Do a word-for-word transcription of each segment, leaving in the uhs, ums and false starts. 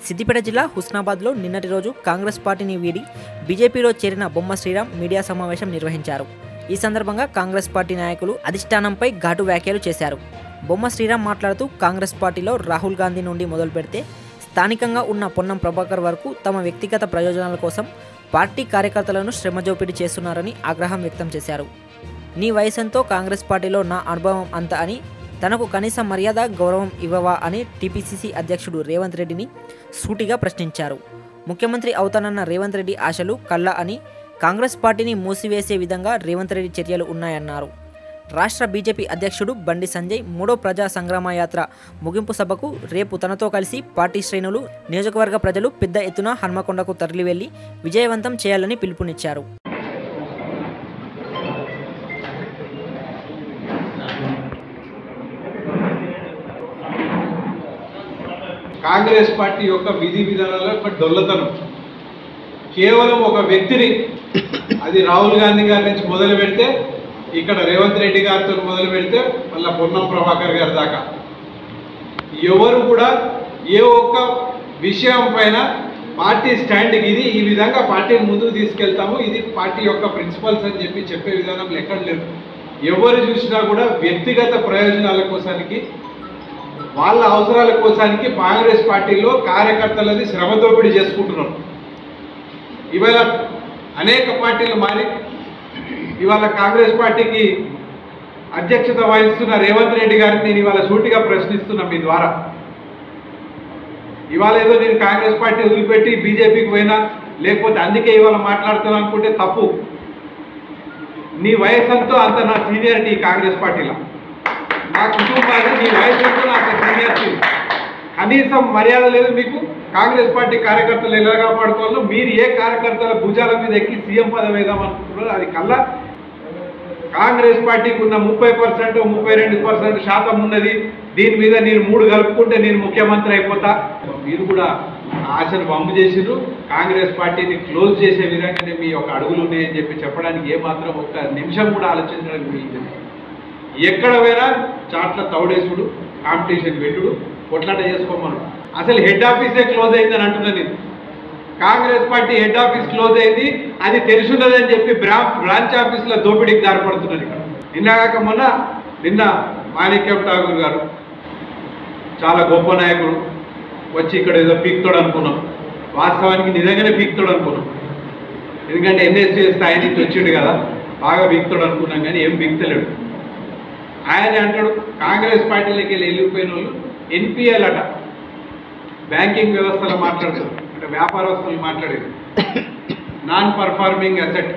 సిద్దిపేట జిల్లా హుస్నాబాద్లో నిన్నటి రోజు కాంగ్రెస్ పార్టీని వీడి బీజేపీలో చేరిన బొమ్మ శ్రీరామ్ మీడియా సమావేశం నిర్వహించారు. ఈ సందర్భంగా కాంగ్రెస్ పార్టీ నాయకులు అధిష్టానంపై ఘాటు వ్యాఖ్యలు చేశారు. బొమ్మ శ్రీరామ్ మాట్లాడుతూ కాంగ్రెస్ పార్టీలో రాహుల్ గాంధీ నుండి మొదలు పెడితే స్థానికంగా ఉన్న పొన్నం ప్రభాకర్ వరకు తమ వ్యక్తిగత ప్రయోజనాల కోసం పార్టీ కార్యకర్తలను శ్రమజోపిడి చేస్తున్నారని ఆగ్రహం వ్యక్తం చేశారు. నీ వయసంతో కాంగ్రెస్ పార్టీలో నా అనుభవం అంత అని, తనకు కనీస మర్యాద గౌరవం ఇవ్వవా అని టీపీసీసీ అధ్యక్షుడు రేవంత్ రెడ్డిని సూటిగా ప్రశ్నించారు. ముఖ్యమంత్రి అవుతానన్న రేవంత్ రెడ్డి ఆశలు కళ్ళ అని, కాంగ్రెస్ పార్టీని మూసివేసే విధంగా రేవంత్ రెడ్డి చర్యలు ఉన్నాయన్నారు. రాష్ట్ర బీజేపీ అధ్యక్షుడు బండి సంజయ్ మూడో ప్రజా సంగ్రామ యాత్ర ముగింపు సభకు రేపు తనతో కలిసి పార్టీ శ్రేణులు, నియోజకవర్గ ప్రజలు పెద్ద ఎత్తున హన్మకొండకు తరలివెళ్లి విజయవంతం చేయాలని పిలుపునిచ్చారు. కాంగ్రెస్ పార్టీ యొక్క విధి విధానాల యొక్క డొల్లతనం కేవలం ఒక వ్యక్తిని, అది రాహుల్ గాంధీ గారి నుంచి మొదలు పెడితే ఇక్కడ రేవంత్ రెడ్డి గారితో మొదలు పెడితే మళ్ళీ పొన్నం ప్రభాకర్ గారి దాకా ఎవరు కూడా ఏ ఒక్క విషయం పైన పార్టీ స్టాండ్కి ఇది ఈ విధంగా పార్టీని ముందుకు తీసుకెళ్తాము, ఇది పార్టీ యొక్క ప్రిన్సిపల్స్ అని చెప్పి చెప్పే విధానం ఎక్కడ లేదు. ఎవరు చూసినా కూడా వ్యక్తిగత ప్రయోజనాల కోసానికి, వాళ్ళ అవసరాల కోసానికి కాంగ్రెస్ పార్టీలో కార్యకర్తలది శ్రమ దోపిడీ చేసుకుంటున్నారు. ఇవాళ అనేక పార్టీలు మారి ఇవాళ కాంగ్రెస్ పార్టీకి అధ్యక్షత వహిస్తున్న రేవంత్ రెడ్డి గారిని నేను ఇవాళ సూటిగా ప్రశ్నిస్తున్నా మీ ద్వారా. ఇవాళ ఏదో నేను కాంగ్రెస్ పార్టీ వదిలిపెట్టి బీజేపీకి పోయినా, లేకపోతే అందుకే ఇవాళ మాట్లాడుతున్నా అనుకుంటే తప్పు. నీ వయసంతో అంత నా సీనియారిటీ కాంగ్రెస్ పార్టీలో, నా కుటుంబాన్ని నీ వయసుతో నాకు సీనియారిటీ, కనీసం మర్యాద లేదు మీకు. కాంగ్రెస్ పార్టీ కార్యకర్తలు ఎలా కాపాడుకోవాలో మీరు ఏ కార్యకర్తల భుజాల మీద ఎక్కి సీఎం పదవి వేద్దామనుకుంటున్నారో అది కల్లా కాంగ్రెస్ పార్టీకి ఉన్న ముప్పై పర్సెంట్ ముప్పై రెండు పర్సెంట్ శాతం ఉన్నది. దీని మీద నేను మూడు కలుపుకుంటే నేను ముఖ్యమంత్రి అయిపోతా. మీరు కూడా ఆశను బొమ్మ చేసిరు. కాంగ్రెస్ పార్టీని క్లోజ్ చేసే విధంగానే మీ యొక్క అడుగులు ఉన్నాయని చెప్పి చెప్పడానికి ఏమాత్రం ఒక్క నిమిషం కూడా ఆలోచించడానికి మీ ఎక్కడ పోయినా చాట్ల తౌడేసుడు, కాంపిటీషన్ పెట్టుడు, కొట్లాట చేసుకోమను. అసలు హెడ్ ఆఫీసే క్లోజ్ అయిందని అంటున్నా నేను. Congress party head office close అయింది, అది తెలిసిన్నదని చెప్పి బ్రా బ్రాంచ్ ఆఫీసులో దోపిడీకి దారిపడుతున్నది. ఇక్కడ నిన్నగాక మొన్న నిన్న మాణిక్యం ఠాగూర్ గారు చాలా గొప్ప నాయకుడు వచ్చి ఇక్కడ ఏదో పీక్తాడు అనుకున్నాం. వాస్తవానికి నిజంగానే పీక్తాడు అనుకున్నాం. ఎందుకంటే ఎన్ఎస్సీ స్థాయి నుంచి వచ్చిండు కదా, బాగా పీక్తాడు అనుకున్నాం, కానీ ఏం పీక్తలేడు. ఆయన అంటాడు కాంగ్రెస్ పార్టీలోకి వెళ్ళి వెళ్ళిపోయిన వాళ్ళు ఎన్పిఎల్ అట, బ్యాంకింగ్ వ్యవస్థలో మాట్లాడతారు అంటే వ్యాపారస్తులు మాట్లాడేది నాన్ పర్ఫార్మింగ్ అసెట్.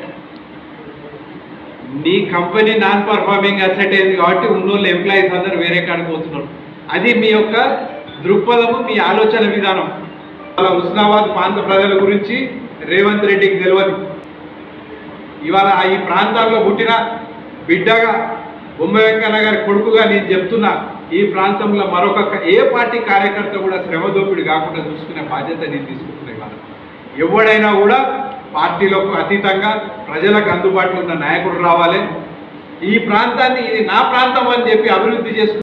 నీ కంపెనీ నాన్ పర్ఫార్మింగ్ అసెట్ అయింది కాబట్టి ఉన్నోళ్ళు ఎంప్లాయీస్ అందరూ వేరే కాడికి పోతున్నారు. అది మీ యొక్క దృక్పథము, మీ ఆలోచన విధానం. అలా హుస్నాబాద్ ప్రాంత ప్రజల గురించి రేవంత్ రెడ్డికి తెలియదు. ఇవాళ ఈ ప్రాంతాల్లో పుట్టిన బిడ్డగా, బొమ్మ వెంకన్న గారి కొడుకుగా నేను చెప్తున్నా, ఈ ప్రాంతంలో మరొక ఏ పార్టీ కార్యకర్త కూడా శ్రమ దోపిడి కాకుండా చూసుకునే బాధ్యత నేను తీసుకుంటున్నా. ఇవాళ ఎవడైనా కూడా పార్టీలకు అతీతంగా ప్రజలకు అందుబాటులో ఉన్న నాయకుడు రావాలి. ఈ ప్రాంతాన్ని ఇది నా ప్రాంతం అని చెప్పి అభివృద్ధి చేసుకుని